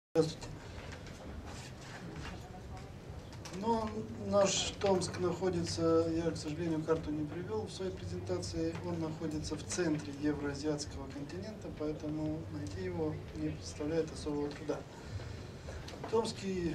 Здравствуйте. Ну, наш Томск находится, я, к сожалению, карту не привел в своей презентации, он находится в центре евроазиатского континента, поэтому найти его не представляет особого труда. Томский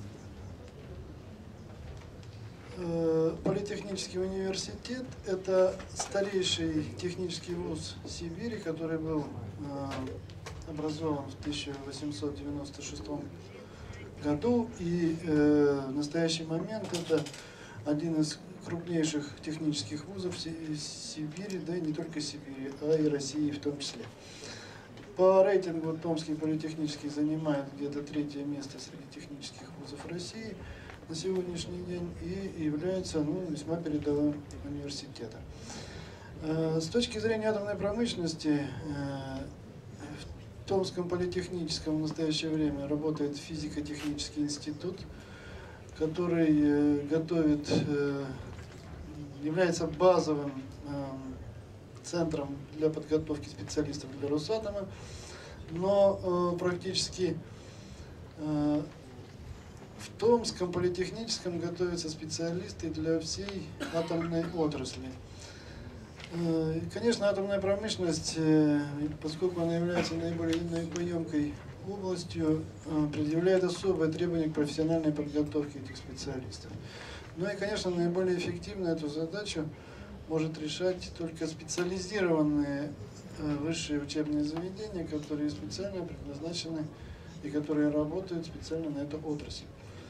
политехнический университет – это старейший технический вуз Сибири, который был образован в 1896 году, и в настоящий момент это один из крупнейших технических вузов Сибири, да и не только Сибири, а и России в том числе. По рейтингу Томский политехнический занимает где-то 3-е место среди технических вузов России на сегодняшний день и является весьма передовым университетом. С точки зрения атомной промышленности, в Томском политехническом в настоящее время работает физико-технический институт, который является базовым центром для подготовки специалистов для Росатома, но практически в Томском политехническом готовятся специалисты для всей атомной отрасли. Конечно, атомная промышленность, поскольку она является наиболее энергоемкой областью, предъявляет особые требования к профессиональной подготовке этих специалистов. Ну и, конечно, наиболее эффективно эту задачу может решать только специализированные высшие учебные заведения, которые специально предназначены и которые работают специально на эту отрасль.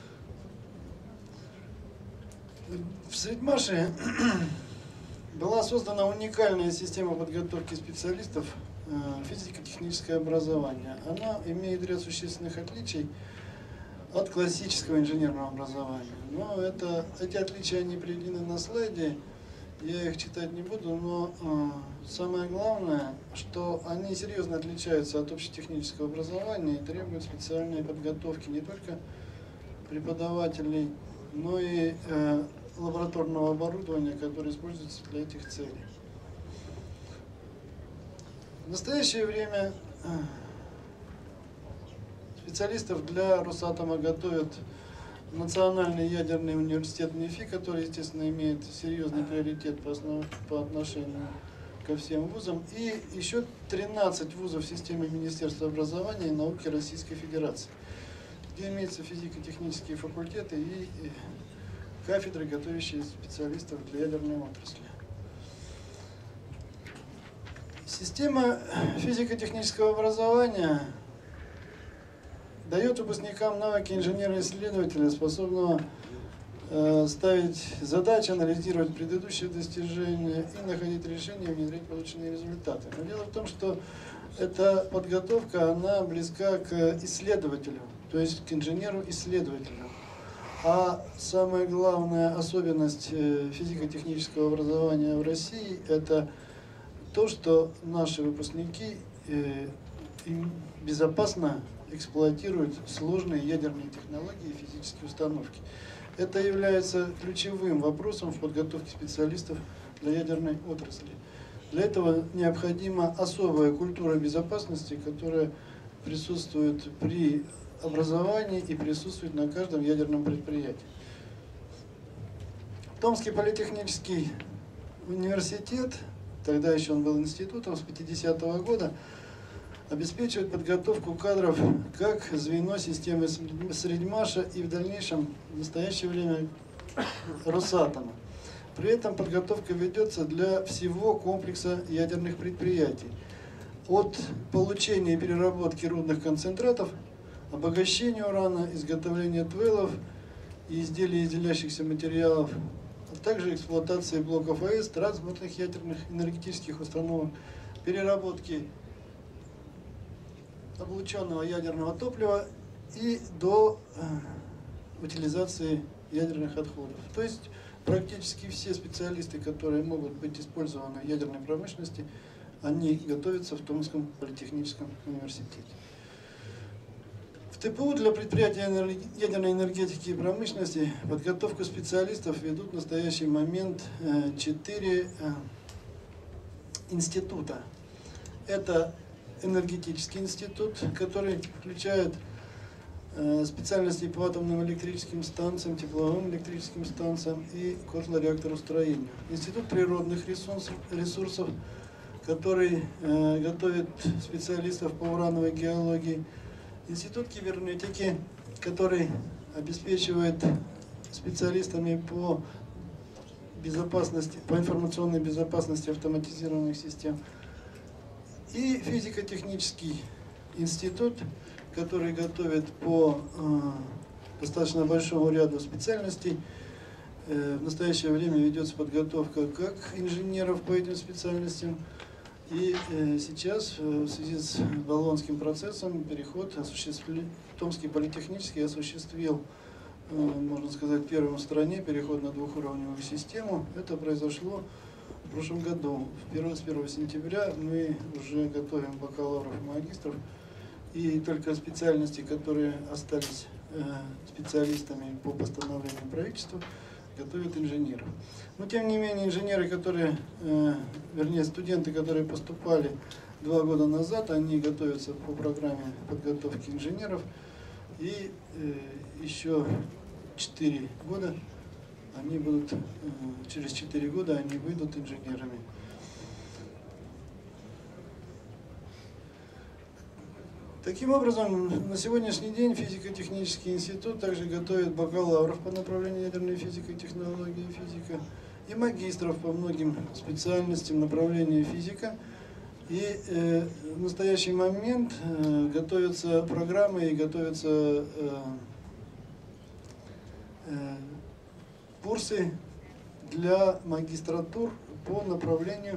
В Средмаше была создана уникальная система подготовки специалистов физико-техническое образование. Она имеет ряд существенных отличий от классического инженерного образования. Но эти отличия не приведены на слайде, я их читать не буду, но самое главное, что они серьезно отличаются от общетехнического образования и требуют специальной подготовки не только преподавателей, но и лабораторного оборудования, которое используется для этих целей. В настоящее время специалистов для Росатома готовят Национальный ядерный университет НИФИ, который, естественно, имеет серьезный приоритет по отношению ко всем вузам, и еще 13 вузов системы Министерства образования и науки Российской Федерации, где имеются физико-технические факультеты и кафедры, готовящие специалистов для ядерной отрасли. Система физико-технического образования дает выпускникам навыки инженера-исследователя, способного ставить задачи, анализировать предыдущие достижения и находить решения, внедрять полученные результаты. Но дело в том, что эта подготовка, она близка к исследователю, то есть к инженеру-исследователю. А самая главная особенность физико-технического образования в России – это то, что наши выпускники безопасно эксплуатируют сложные ядерные технологии и физические установки. Это является ключевым вопросом в подготовке специалистов для ядерной отрасли. Для этого необходима особая культура безопасности, которая присутствует при образовании и присутствует на каждом ядерном предприятии. Томский политехнический университет, тогда еще он был институтом, с 50-го года, обеспечивает подготовку кадров как звено системы Средмаша и в дальнейшем, в настоящее время, Росатома. При этом подготовка ведется для всего комплекса ядерных предприятий. От получения и переработки рудных концентратов, обогащения урана, изготовления твелов и изделий из делящихся материалов, а также эксплуатации блоков АЭС, транспортных ядерных энергетических установок, переработки облученного ядерного топлива и до утилизации ядерных отходов. То есть практически все специалисты, которые могут быть использованы в ядерной промышленности, они готовятся в Томском политехническом университете. В ТПУ для предприятия ядерной энергетики и промышленности подготовку специалистов ведут в настоящий момент 4 института. Это энергетический институт, который включает специальностей по атомным электрическим станциям, тепловым электрическим станциям и котлореакторостроению. Институт природных ресурсов, который готовит специалистов по урановой геологии. Институт кибернетики, который обеспечивает специалистами по безопасности, по информационной безопасности автоматизированных систем. И физико-технический институт, который готовит по достаточно большому ряду специальностей. В настоящее время ведется подготовка как инженеров по этим специальностям. И сейчас в связи с Болонским процессом переход Томский политехнический осуществил, можно сказать, первым в стране переход на двухуровневую систему. Это произошло в прошлом году. С 1 сентября мы уже готовим бакалавров и магистров. И только специальности, которые остались специалистами по постановлению правительства, готовят инженеров. Но тем не менее инженеры, которые, вернее студенты, которые поступали 2 года назад, они готовятся по программе подготовки инженеров. И еще 4 года они будут, через 4 года они выйдут инженерами. Таким образом, на сегодняшний день физико-технический институт также готовит бакалавров по направлению ядерной физики, технологии и физика, и магистров по многим специальностям направления физика. И в настоящий момент готовятся программы и готовятся курсы для магистратур по направлению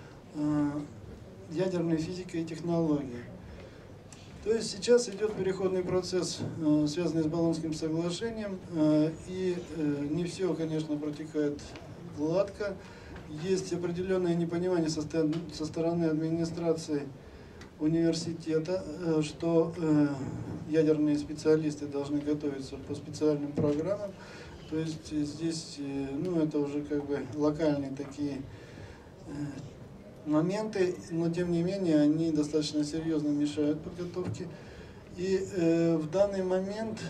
ядерной физики и технологии. То есть сейчас идет переходный процесс, связанный с Болонским соглашением, и не все, конечно, протекает гладко. Есть определенное непонимание со стороны администрации университета, что ядерные специалисты должны готовиться по специальным программам. То есть здесь, ну, это уже как бы локальные такие моменты, но тем не менее они достаточно серьезно мешают подготовке. И в данный момент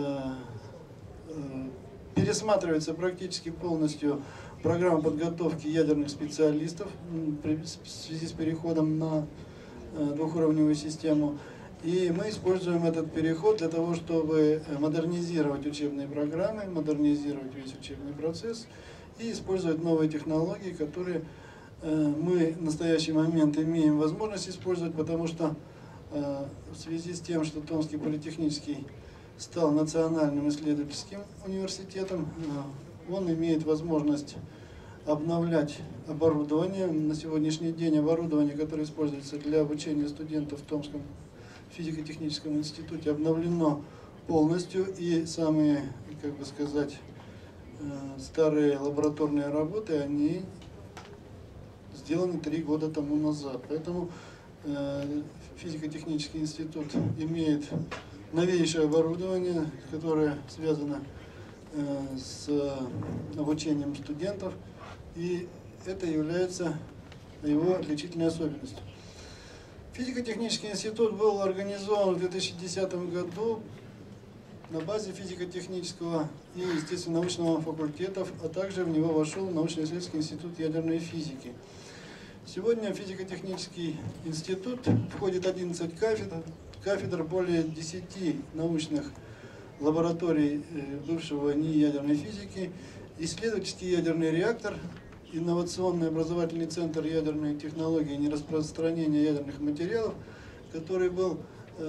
пересматривается практически полностью программа подготовки ядерных специалистов в связи с переходом на двухуровневую систему. И мы используем этот переход для того, чтобы модернизировать учебные программы, модернизировать весь учебный процесс и использовать новые технологии, которые мы в настоящий момент имеем возможность использовать, потому что в связи с тем, что Томский политехнический стал национальным исследовательским университетом, он имеет возможность обновлять оборудование. На сегодняшний день оборудование, которое используется для обучения студентов в Томском физико-техническом институте, обновлено полностью, и самые, как бы сказать, старые лабораторные работы, они сделаны 3 года тому назад. Поэтому физико-технический институт имеет новейшее оборудование, которое связано с обучением студентов, и это является его отличительной особенностью. Физико-технический институт был организован в 2010 году на базе физико-технического и естественно-научного факультетов, а также в него вошел научно-исследовательский институт ядерной физики. Сегодня в физико-технический институт входит 11 кафедр, более 10 научных лабораторий бывшего НИИ ядерной физики, исследовательский ядерный реактор, инновационный образовательный центр ядерной технологии и нераспространения ядерных материалов, который был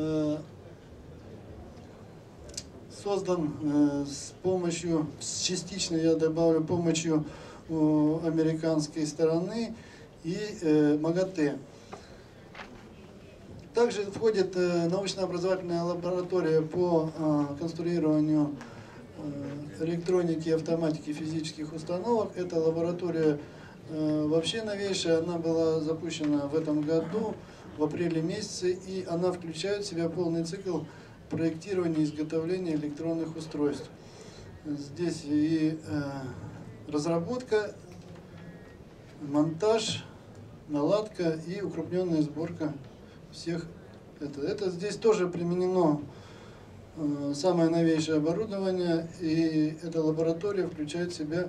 создан с помощью, частично я добавлю, помощью американской стороны и МАГАТЭ. Также входит научно-образовательная лаборатория по конструированию электроники, автоматики физических установок. Эта лаборатория вообще новейшая, она была запущена в этом году, в апреле месяце, и она включает в себя полный цикл проектирования и изготовления электронных устройств. Здесь и разработка, монтаж, наладка и укрупненная сборка всех. Это здесь тоже применено самое новейшее оборудование, и эта лаборатория включает в себя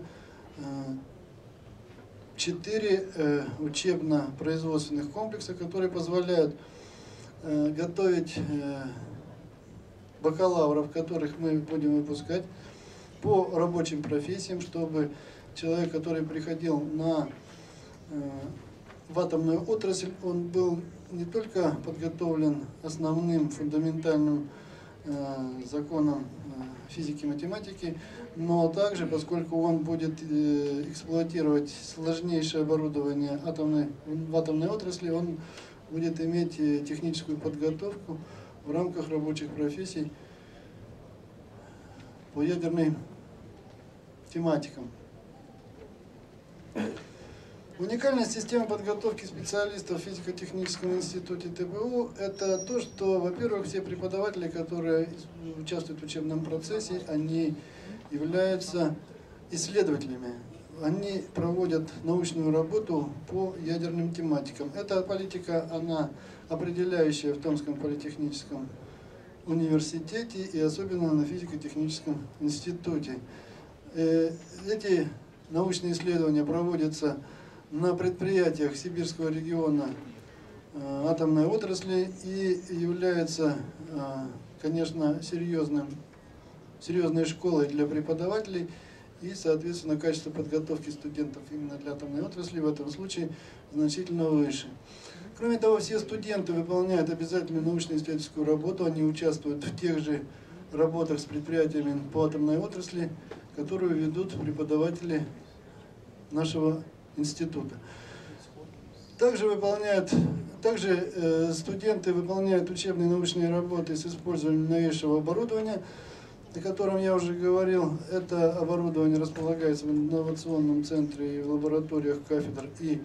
4 учебно-производственных комплекса, которые позволяют готовить бакалавров, которых мы будем выпускать по рабочим профессиям, чтобы человек, который приходил в атомную отрасль, он был не только подготовлен основным фундаментальным законам физики и математики, но также, поскольку он будет эксплуатировать сложнейшее оборудование в атомной отрасли, он будет иметь техническую подготовку в рамках рабочих профессий по ядерным тематикам. Уникальность системы подготовки специалистов в физико-техническом институте ТБУ – это то, что, во-первых, все преподаватели, которые участвуют в учебном процессе, они являются исследователями. Они проводят научную работу по ядерным тематикам. Эта политика, она определяющая в Томском политехническом университете и особенно на физико-техническом институте. Эти научные исследования проводятся на предприятиях Сибирского региона атомной отрасли и является, конечно, серьезной школой для преподавателей, и, соответственно, качество подготовки студентов именно для атомной отрасли в этом случае значительно выше. Кроме того, все студенты выполняют обязательную научно-исследовательскую работу, они участвуют в тех же работах с предприятиями по атомной отрасли, которую ведут преподаватели нашего института. Также студенты выполняют учебные научные работы с использованием новейшего оборудования, о котором я уже говорил. Это оборудование располагается в инновационном центре и в лабораториях кафедр и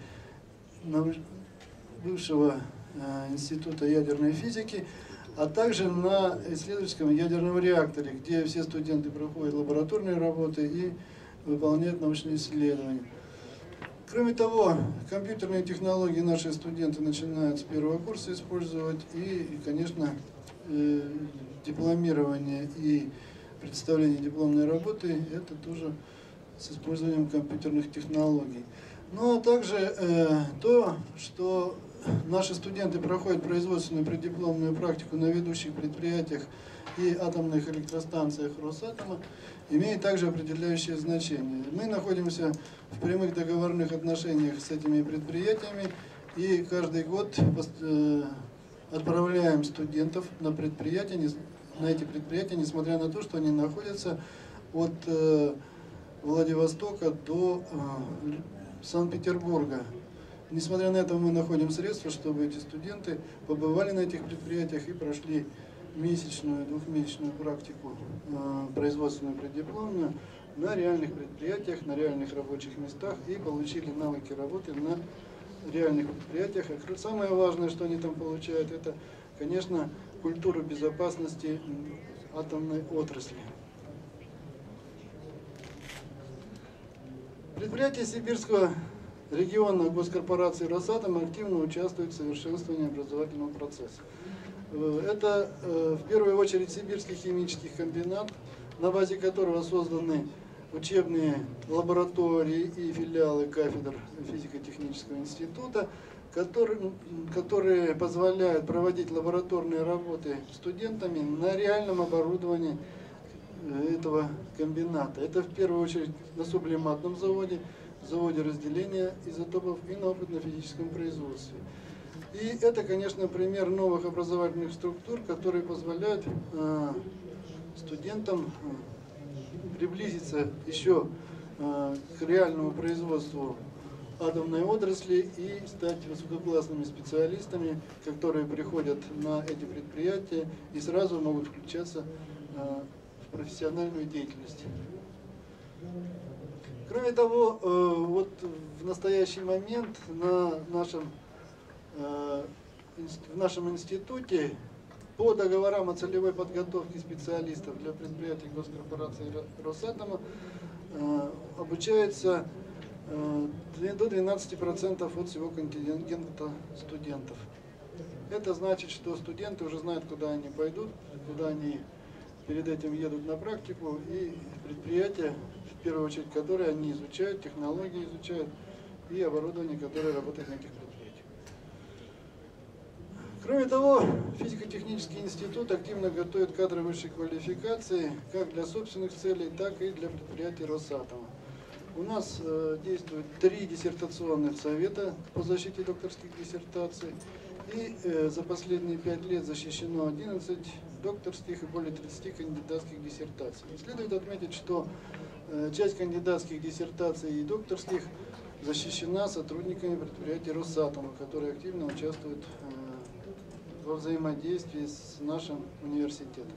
бывшего института ядерной физики, а также на исследовательском ядерном реакторе, где все студенты проходят лабораторные работы и выполняют научные исследования. Кроме того, компьютерные технологии наши студенты начинают с первого курса использовать, и, конечно, дипломирование и представление дипломной работы – это тоже с использованием компьютерных технологий. Ну а также то, что наши студенты проходят производственную преддипломную практику на ведущих предприятиях и атомных электростанциях Росатома, имеет также определяющее значение. Мы находимся в прямых договорных отношениях с этими предприятиями и каждый год отправляем студентов на эти предприятия, несмотря на то, что они находятся от Владивостока до Санкт-Петербурга. Несмотря на это, мы находим средства, чтобы эти студенты побывали на этих предприятиях и прошли месячную, двухмесячную практику производственную преддипломную на реальных предприятиях, на реальных рабочих местах и получили навыки работы на реальных предприятиях. А самое важное, что они там получают, это, конечно, культуру безопасности атомной отрасли. Предприятия Сибирского региона госкорпорации Росатом активно участвуют в совершенствовании образовательного процесса. Это в первую очередь Сибирский химический комбинат, на базе которого созданы учебные лаборатории и филиалы кафедр физико-технического института, которые позволяют проводить лабораторные работы студентами на реальном оборудовании этого комбината. Это в первую очередь на сублиматном заводе, заводе разделения изотопов и на опытно-физическом производстве. И это, конечно, пример новых образовательных структур, которые позволяют студентам приблизиться еще к реальному производству атомной отрасли и стать высококлассными специалистами, которые приходят на эти предприятия и сразу могут включаться в профессиональную деятельность. Кроме того, вот в настоящий момент в нашем институте по договорам о целевой подготовке специалистов для предприятий госкорпорации Росатома обучается до 12% от всего контингента студентов. Это значит, что студенты уже знают, куда они пойдут, куда они перед этим едут на практику, и предприятия, в первую очередь, которые они изучают, технологии изучают и оборудование, которое работает на этих предприятиях. Кроме того, физико-технический институт активно готовит кадры высшей квалификации как для собственных целей, так и для предприятий Росатома. У нас действует 3 диссертационных совета по защите докторских диссертаций, и за последние 5 лет защищено 11 докторских и более 30 кандидатских диссертаций. Следует отметить, что часть кандидатских диссертаций и докторских защищена сотрудниками предприятий Росатома, которые активно участвуют во взаимодействии с нашим университетом.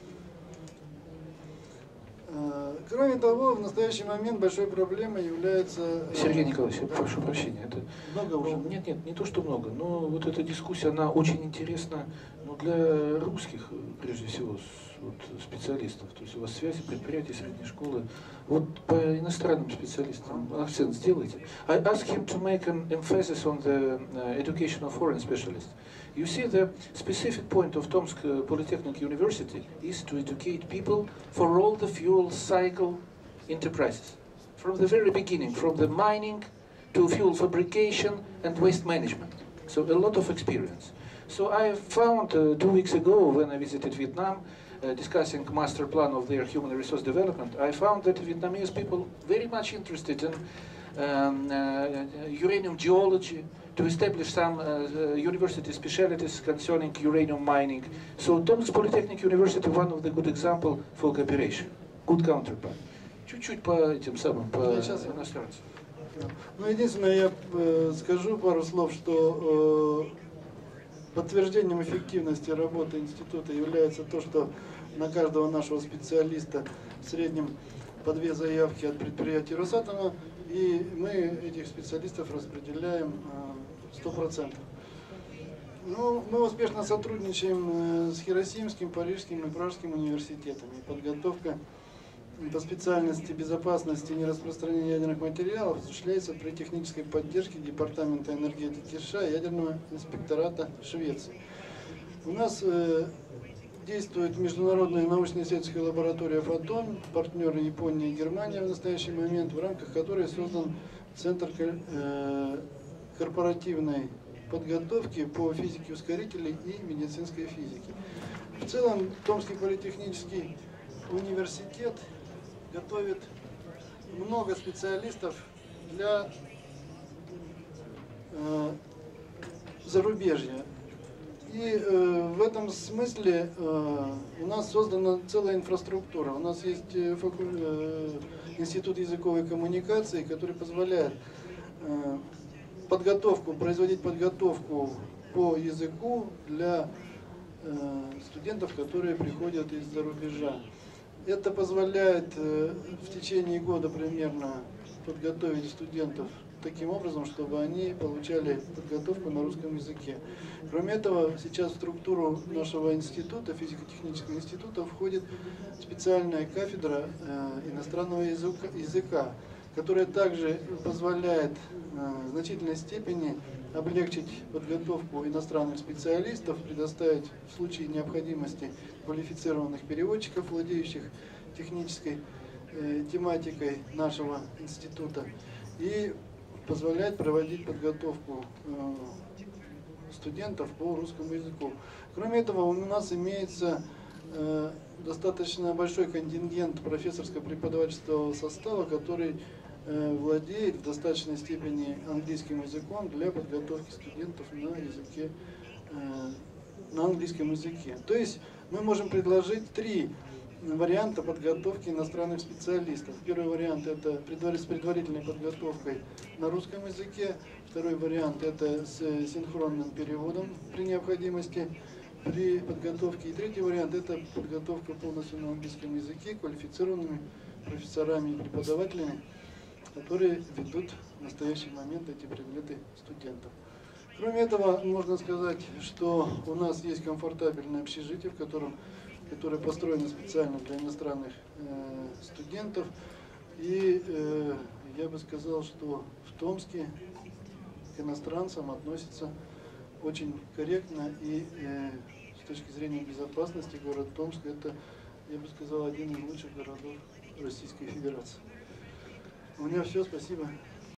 Кроме того, в настоящий момент большой проблемой является... Сергей Николаевич, я прошу прощения. Это, много уже? Нет, не то, что много, но вот эта дискуссия, она очень интересна для русских, прежде всего, специалистов. То есть у вас связи, предприятия, средней школы. Вот по иностранным специалистам акцент сделайте. I ask him to make an emphasis on the education of foreign specialists. You see, the specific point of Tomsk Polytechnic University is to educate people for all the fuel cycle enterprises. From the very beginning, from the mining to fuel fabrication and waste management. So a lot of experience. So I found 2 weeks ago when I visited Vietnam, discussing master plan of their human resource development, I found that Vietnamese people very much interested in uranium geology, to establish some university specialties concerning uranium mining. So Tomsk Polytechnic University one of the good example for cooperation, good counterpart. Чуть-чуть по этим самым, по иностранцам. Ну, единственное, я скажу пару слов, что подтверждением эффективности работы института является то, что на каждого нашего специалиста в среднем по 2 заявки от предприятий Росатома, и мы этих специалистов распределяем 100%. Ну, мы успешно сотрудничаем с Хиросимским, Парижским и Пражским университетами. Подготовка по специальности безопасности и нераспространения ядерных материалов осуществляется при технической поддержке Департамента энергетики США и Ядерного инспектората Швеции. У нас действует международная научно-исследовательская лаборатория «Фотон», партнеры Япония и Германия в настоящий момент, в рамках которой создан Центр корпоративной подготовки по физике ускорителей и медицинской физике. В целом, Томский политехнический университет готовит много специалистов для зарубежья. И в этом смысле у нас создана целая инфраструктура. У нас есть институт языковой коммуникации, который позволяет производить подготовку по языку для студентов, которые приходят из-за рубежа. Это позволяет в течение года примерно подготовить студентов таким образом, чтобы они получали подготовку на русском языке. Кроме этого, сейчас в структуру нашего института, физико-технического института, входит специальная кафедра иностранного языка, которая также позволяет в значительной степени облегчить подготовку иностранных специалистов, предоставить в случае необходимости квалифицированных переводчиков, владеющих технической тематикой нашего института, и позволяет проводить подготовку студентов по русскому языку. Кроме этого, у нас имеется достаточно большой контингент профессорско-преподавательского состава, который владеет в достаточной степени английским языком для подготовки студентов на английском языке. То есть мы можем предложить 3 варианта подготовки иностранных специалистов. Первый вариант — это с предварительной подготовкой на русском языке. Второй вариант — это с синхронным переводом при необходимости при подготовке. И третий вариант — это подготовка полностью на английском языке квалифицированными профессорами и преподавателями, которые ведут в настоящий момент эти предметы студентов. Кроме этого, можно сказать, что у нас есть комфортабельное общежитие, которое построено специально для иностранных студентов. И я бы сказал, что в Томске к иностранцам относятся очень корректно, и с точки зрения безопасности город Томск — это я бы сказал, один из лучших городов Российской Федерации. У меня все, спасибо.